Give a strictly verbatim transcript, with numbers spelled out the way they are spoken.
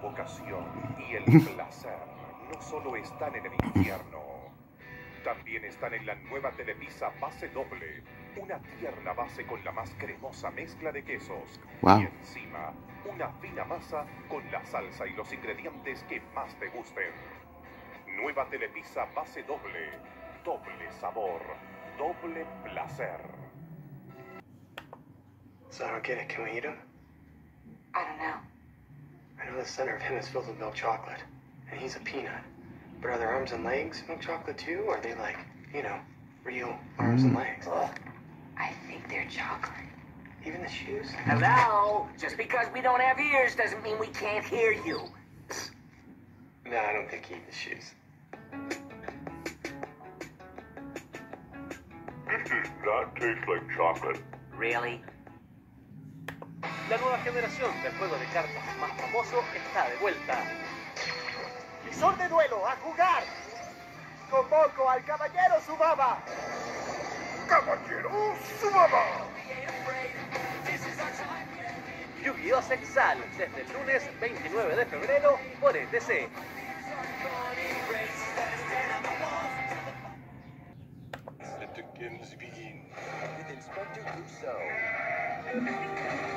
provocación y el placer no solo están en el infierno, también están en la nueva Telepizza base doble. Una tierna base con la más cremosa mezcla de quesos. Wow. Y encima, una fina masa con la salsa y los ingredientes que más te gusten. Nueva Telepizza base doble. Doble sabor. Doble placer. So I don't get it. Can we eat him? I don't know. I know the center of him is filled with milk chocolate, and he's a peanut. But are their arms and legs milk chocolate too, or are they like, you know, real arms and legs? Ugh. I think they're chocolate. Even the shoes? Hello? Just because we don't have ears doesn't mean we can't hear you. No, I don't think he eat the shoes. This does not taste like chocolate. Really? La nueva generación del juego de cartas más famoso está de vuelta. ¡Visor de duelo, a jugar! ¡Convoco al Caballero Subaba! ¡Caballero Subaba! Yu-Gi-Oh! Sexal, desde el lunes veintinueve de febrero por E T C. Let the games begin. With Inspector Clouseau.